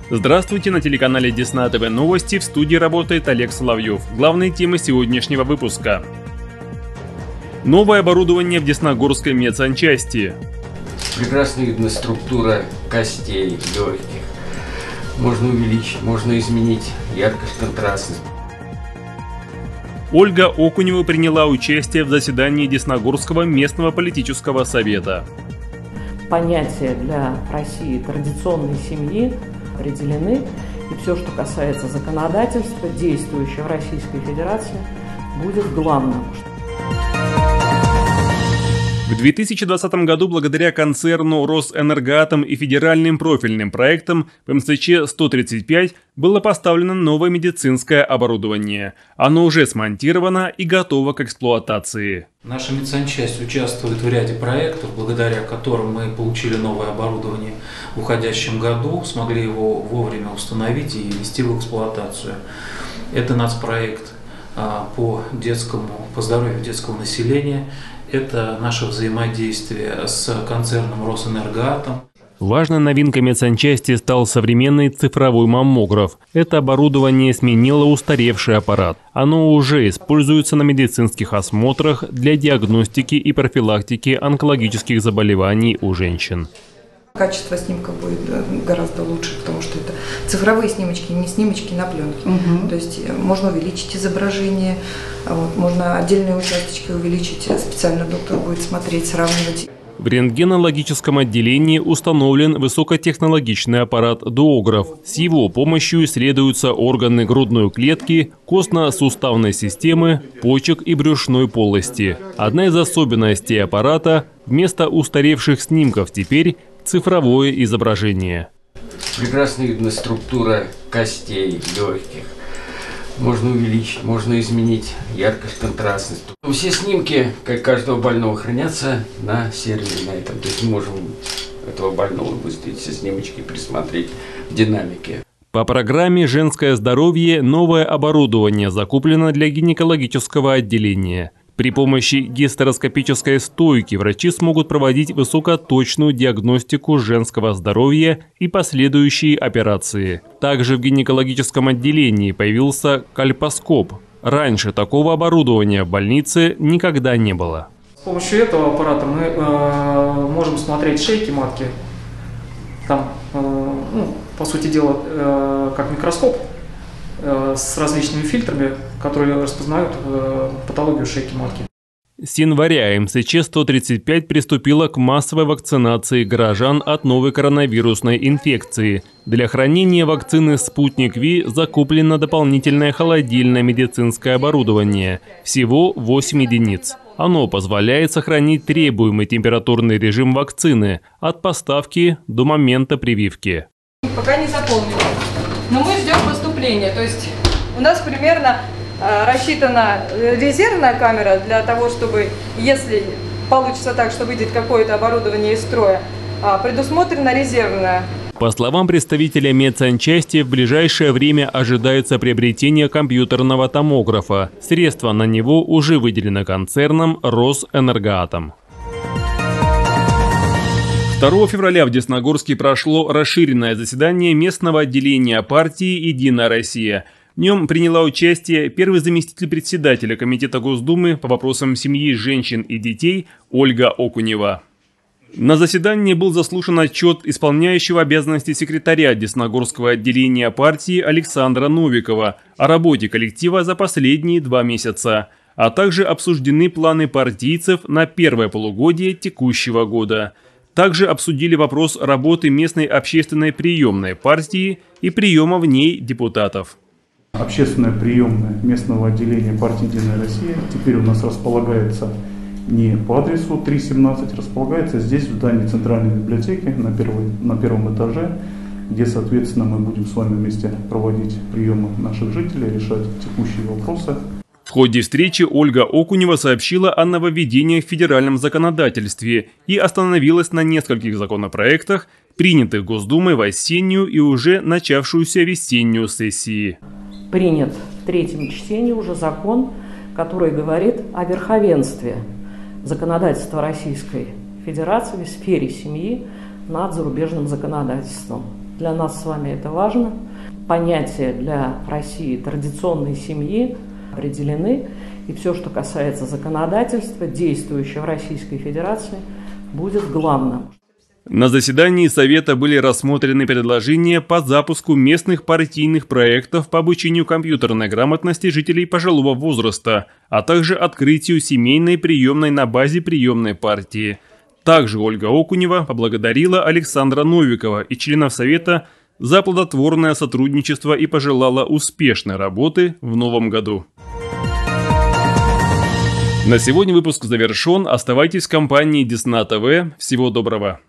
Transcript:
Здравствуйте, на телеканале Десна ТВ Новости, в студии работает Олег Соловьев. Главные темы сегодняшнего выпуска. Новое оборудование в Десногорской медсанчасти. Прекрасно видна структура костей легких. Можно увеличить, можно изменить яркость, контрастность. Ольга Окунева приняла участие в заседании Десногорского местного политического совета. Понятия для России традиционной семьи определены, и все, что касается законодательства, действующего в Российской Федерации, будет главным. В 2020 году благодаря концерну «Росэнергоатом» и федеральным профильным проектам в МСЧ-135 было поставлено новое медицинское оборудование. Оно уже смонтировано и готово к эксплуатации. Наша медсанчасть участвует в ряде проектов, благодаря которым мы получили новое оборудование в уходящем году, смогли его вовремя установить и ввести в эксплуатацию. Это нацпроект по здоровью детского населения. Это наше взаимодействие с концерном «Росэнергоатом». Важной новинкой медсанчасти стал современный цифровой маммограф. Это оборудование сменило устаревший аппарат. Оно уже используется на медицинских осмотрах для диагностики и профилактики онкологических заболеваний у женщин. Качество снимка будет гораздо лучше, потому что это цифровые снимочки, не снимочки на пленке. То есть можно увеличить изображение, можно отдельные участочки увеличить, специально доктор будет смотреть, сравнивать. В рентгенологическом отделении установлен высокотехнологичный аппарат дуограф. С его помощью исследуются органы грудной клетки, костно-суставной системы, почек и брюшной полости. Одна из особенностей аппарата – вместо устаревших снимков теперь цифровое изображение. Прекрасно видна структура костей легких. Можно увеличить, можно изменить яркость, контрастность. Все снимки, как каждого больного, хранятся на сервере на этом. То есть мы можем этого больного выставить все снимочки, присмотреть в динамике. По программе «Женское здоровье» новое оборудование закуплено для гинекологического отделения. При помощи гистероскопической стойки врачи смогут проводить высокоточную диагностику женского здоровья и последующие операции. Также в гинекологическом отделении появился кальпоскоп. Раньше такого оборудования в больнице никогда не было. С помощью этого аппарата мы можем смотреть шейки матки. Там, по сути дела, как микроскоп с различными фильтрами, которые распознают патологию шейки матки. С января МСЧ-135 приступила к массовой вакцинации горожан от новой коронавирусной инфекции. Для хранения вакцины «Спутник Ви» закуплено дополнительное холодильное медицинское оборудование. Всего 8 единиц. Оно позволяет сохранить требуемый температурный режим вакцины от поставки до момента прививки. Пока не заполнено, но мы ждем поступления. То есть у нас примерно рассчитана резервная камера для того, чтобы, если получится так, что выйдет какое-то оборудование из строя, предусмотрена резервная. По словам представителя медсанчасти, в ближайшее время ожидается приобретение компьютерного томографа. Средства на него уже выделены концерном «Росэнергоатом». 2 февраля в Десногорске прошло расширенное заседание местного отделения партии «Единая Россия». В нем приняла участие первый заместитель председателя Комитета Госдумы по вопросам семьи, женщин и детей Ольга Окунева. На заседании был заслушан отчет исполняющего обязанности секретаря Десногорского отделения партии Александра Новикова о работе коллектива за последние 2 месяца, а также обсуждены планы партийцев на первое полугодие текущего года. Также обсудили вопрос работы местной общественной приемной партии и приема в ней депутатов. Общественная приемная местного отделения партии «Единая Россия» теперь у нас располагается не по адресу 317, располагается здесь, в здании Центральной библиотеки, на первом этаже, где, соответственно, мы будем с вами вместе проводить приемы наших жителей, решать текущие вопросы. В ходе встречи Ольга Окунева сообщила о нововведениях в федеральном законодательстве и остановилась на нескольких законопроектах, принятых Госдумой в осеннюю и уже начавшуюся весеннюю сессии. Принят в третьем чтении уже закон, который говорит о верховенстве законодательства Российской Федерации в сфере семьи над зарубежным законодательством. Для нас с вами это важно. Понятия для России традиционной семьи определены, и все, что касается законодательства, действующего в Российской Федерации, будет главным. На заседании Совета были рассмотрены предложения по запуску местных партийных проектов по обучению компьютерной грамотности жителей пожилого возраста, а также открытию семейной приемной на базе приемной партии. Также Ольга Окунева поблагодарила Александра Новикова и членов Совета за плодотворное сотрудничество и пожелала успешной работы в новом году. На сегодня выпуск завершен. Оставайтесь в компании Десна ТВ. Всего доброго.